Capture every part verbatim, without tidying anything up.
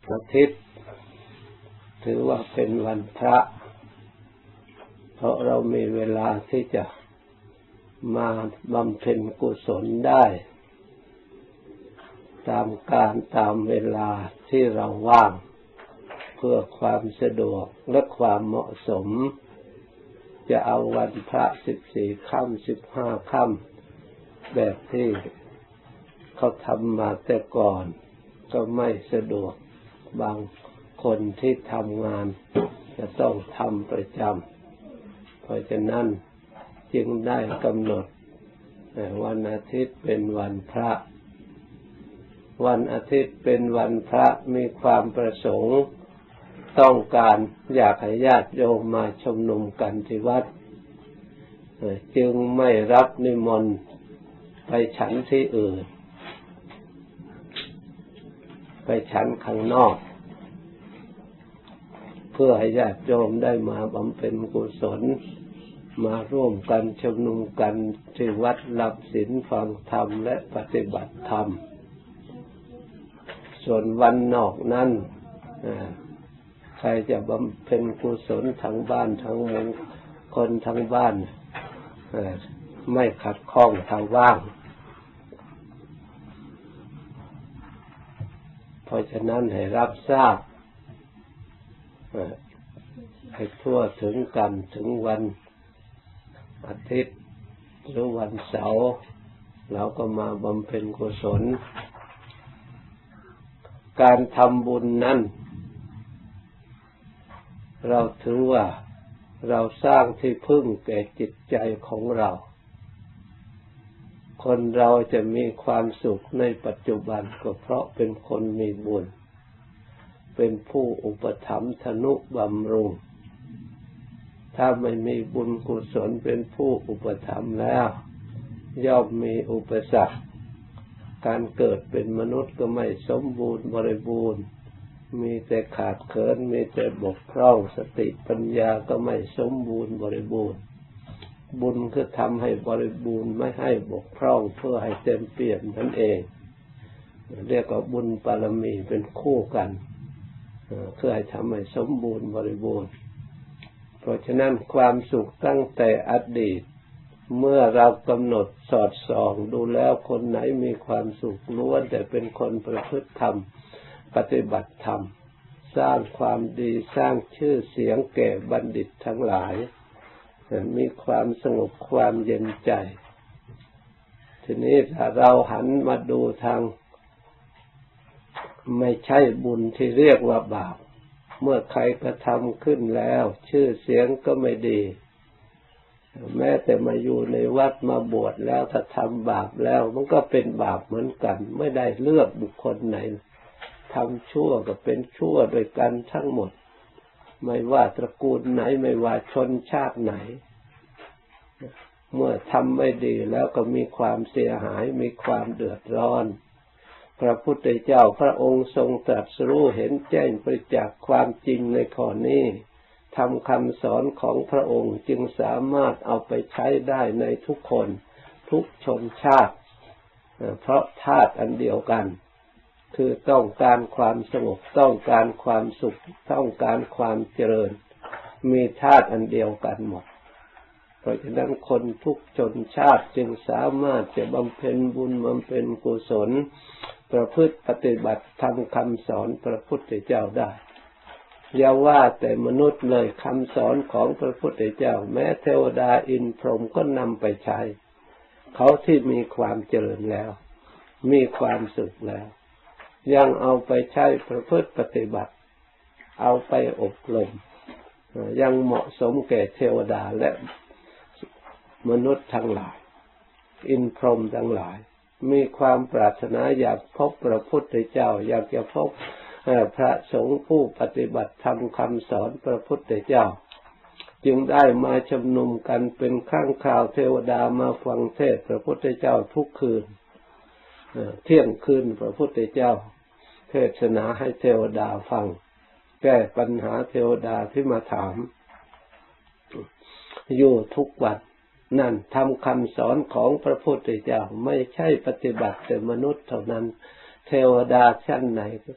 อาทิตย์ถือว่าเป็นวันพระเพราะเรามีเวลาที่จะมาบำเพ็ญกุศลได้ตามการตามเวลาที่เราว่างเพื่อความสะดวกและความเหมาะสมจะเอาวันพระสิบสี่ค่ำสิบห้าค่ำแบบที่เขาทำมาแต่ก่อนก็ไม่สะดวกบางคนที่ทำงานจะต้องทำประจำเพราะฉะนั้นจึงได้กำหนดวันอาทิตย์เป็นวันพระวันอาทิตย์เป็นวันพระมีความประสงค์ต้องการอยากให้ญาติโยมมาชุมนุมกันที่วัดจึงไม่รับนิมนต์ไปฉันที่อื่นไปฉันข้างนอกเพื่อให้ญาติโยมได้มาบำเพ็ญกุศลมาร่วมกันชุมนุมกันที่วัดรับศีลฟังธรรมและปฏิบัติธรรมส่วนวันนอกนั้นใครจะบำเพ็ญกุศลทั้งบ้านทั้งเมืองคนทั้งบ้านไม่ขัดข้องทางว่างเพราะฉะนั้นให้รับทราบให้ทั่วถึงกันถึงวันอาทิตย์หรือวันเสาร์เราก็มาบำเพ็ญกุศลการทำบุญนั้นเราถือว่าเราสร้างที่พึ่งแก่จิตใจของเราคนเราจะมีความสุขในปัจจุบันก็เพราะเป็นคนมีบุญเป็นผู้อุปถัมภ์ทนุบำรุงถ้าไม่มีบุญกุศลเป็นผู้อุปถัมภ์แล้วย่อมมีอุปสรรคการเกิดเป็นมนุษย์ก็ไม่สมบูรณ์บริบูรณ์มีแต่ขาดเขินมีแต่บกพร่องสติปัญญาก็ไม่สมบูรณ์บริบูรณ์บุญคือทำให้บริบูรณ์ไม่ให้บกพร่องเพื่อให้เต็มเปี่ยมนั่นเองเรียกว่าบุญบารมีเป็นคู่กันเพื่อให้ทำให้สมบูรณ์บริบูรณ์เพราะฉะนั้นความสุขตั้งแต่อดีตเมื่อเรากำหนดสอดส่องดูแล้วคนไหนมีความสุขล้วนแต่เป็นคนประพฤติธรรมปฏิบัติธรรมสร้างความดีสร้างชื่อเสียงแก่บัณฑิตทั้งหลายมีความสงบความเย็นใจทีนี้ถ้าเราหันมาดูทางไม่ใช่บุญที่เรียกว่าบาปเมื่อใครกระทำขึ้นแล้วชื่อเสียงก็ไม่ดีแม้แต่มาอยู่ในวัดมาบวชแล้วถ้าทำบาปแล้วมันก็เป็นบาปเหมือนกันไม่ได้เลือกบุคคลไหนทำชั่วก็เป็นชั่วโดยกันทั้งหมดไม่ว่าตระกูลไหนไม่ว่าชนชาติไหนเมื่อทำไม่ดีแล้วก็มีความเสียหายมีความเดือดร้อนพระพุทธเจ้าพระองค์ทรงตรัสรู้เห็นแจ้งประจักษ์ความจริงในข้อนี้ทำคำสอนของพระองค์จึงสามารถเอาไปใช้ได้ในทุกคนทุกชนชาติเพราะธาตุอันเดียวกันคือต้องการความสงบต้องการความสุขต้องการความเจริญมีธาตุอันเดียวกันหมดเพราะฉะนั้นคนทุกชนชาติจึงสามารถจะบำเพ็ญบุญบำเพ็ญกุศลประพฤติปฏิบัติทำคำสอนพระพุทธเจ้าได้อย่าว่าแต่มนุษย์เลยคำสอนของพระพุทธเจ้าแม้เทวดาอินทร์พรหมก็นำไปใช้เขาที่มีความเจริญแล้วมีความสุขแล้วยังเอาไปใช้ประพฤติปฏิบัติเอาไปอบรมยังเหมาะสมแก่เทวดาและมนุษย์ทั้งหลายอินทร์พรหมทั้งหลายมีความปรารถนาอยากพบพระพุทธเจ้าอยากจะพบพระสงฆ์ผู้ปฏิบัติธรรมคำสอนพระพุทธเจ้าจึงได้มาชุมนุมกันเป็นครั้งคราวเทวดามาฟังเทศน์พระพุทธเจ้าทุกคืนเที่ยงคืนพระพุทธเจ้าเทศนาให้เทวดาฟังแก้ปัญหาเทวดาที่มาถามอยู่ทุกวันนั่นทำคำสอนของพระพุทธเจ้าไม่ใช่ปฏิบัติแต่มนุษย์เท่านั้นเทวดาชั้นไหน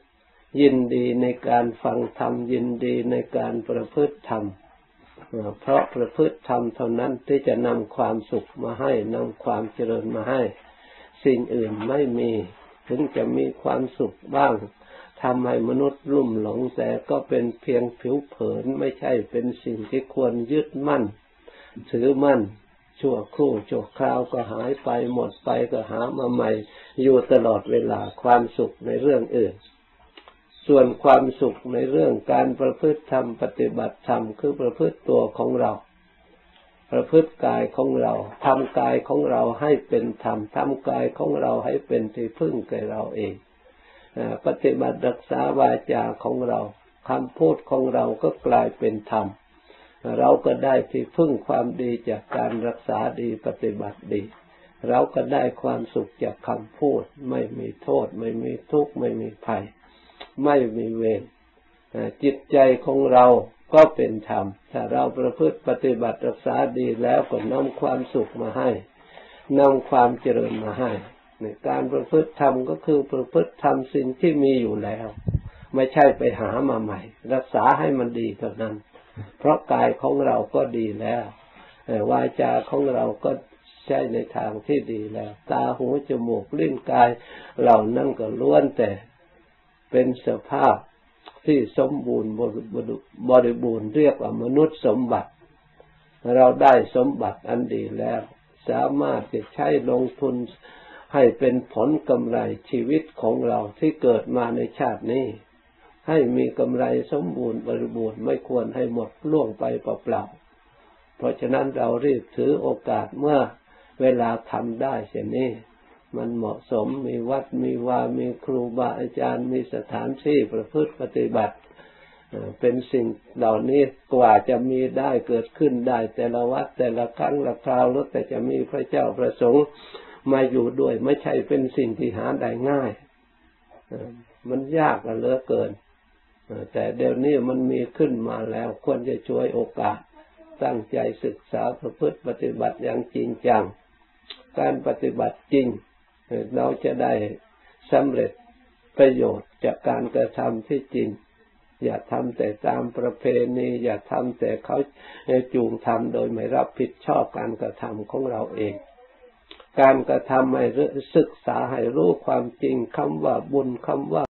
ยินดีในการฟังธรรมยินดีในการประพฤติธรรมเพราะประพฤติธรรมเท่านั้นที่จะนำความสุขมาให้นำความเจริญมาให้สิ่งอื่นไม่มีถึงจะมีความสุขบ้างทำให้มนุษย์ลุ่มหลงแต่ก็เป็นเพียงผิวเผินไม่ใช่เป็นสิ่งที่ควรยึดมั่นถือมั่นชั่วครู่ชั่วคราวก็หายไปหมดไปก็หามาใหม่อยู่ตลอดเวลาความสุขในเรื่องอื่นส่วนความสุขในเรื่องการประพฤติธรรมปฏิบัติธรรมคือประพฤติตัวของเราประพฤติกายของเราทำกายของเราให้เป็นธรรมทำกายของเราให้เป็นที่พึ่งแก่เราเองปฏิบัติรักษาวาจาของเราคำพูดของเราก็กลายเป็นธรรมเราก็ได้ที่พึ่งความดีจากการรักษาดีปฏิบัติดีเราก็ได้ความสุขจากคำพูดไม่มีโทษไม่มีทุกข์ไม่มีภัยไม่มีเวรจิตใจของเราก็เป็นธรรมถ้าเราประพฤติปฏิบัติรักษาดีแล้วก็นำความสุขมาให้นำความเจริญมาให้ในการประพฤติธรรมก็คือประพฤติธรรมสิ่งที่มีอยู่แล้วไม่ใช่ไปหามาใหม่รักษาให้มันดีเท่านั้นเพราะกายของเราก็ดีแล้ววาจาของเราก็ใช้ในทางที่ดีแล้วตาหูจมูกลิ้นกายเหล่านั้นก็ล้วนแต่เป็นสภาพที่สมบูรณ์บริบูรณ์เรียกว่ามนุษย์สมบัติเราได้สมบัติอันดีแล้วสามารถจะใช้ลงทุนให้เป็นผลกำไรชีวิตของเราที่เกิดมาในชาตินี้ให้มีกำไรสมบูรณ์บริบูรณ์ไม่ควรให้หมดล่วงไปเปล่าๆเพราะฉะนั้นเรารีบถือโอกาสเมื่อเวลาทำได้เช่นนี้มันเหมาะสมมีวัดมีวามีครูบาอาจารย์มีสถานที่ประพฤติปฏิบัติเป็นสิ่งเหล่านี้กว่าจะมีได้เกิดขึ้นได้แต่ละวัดแต่ละครั้งละคราวแล้วแต่จะมีพระเจ้าประสงค์มาอยู่ด้วยไม่ใช่เป็นสิ่งที่หาได้ง่ายมันยากเหลือเกินแต่เดี๋ยวนี้มันมีขึ้นมาแล้วควรจะช่วยโอกาสตั้งใจศึกษาประพฤติปฏิบัติอย่างจริงจังการปฏิบัติจริงเราจะได้สำเร็จประโยชน์จากการกระทำที่จริงอย่าทำแต่ตามประเพณีอย่าทำแต่เขาจูงทำโดยไม่รับผิดชอบการกระทำของเราเองการกระทำให้ศึกษาให้รู้ความจริงคำว่าบุญคำว่า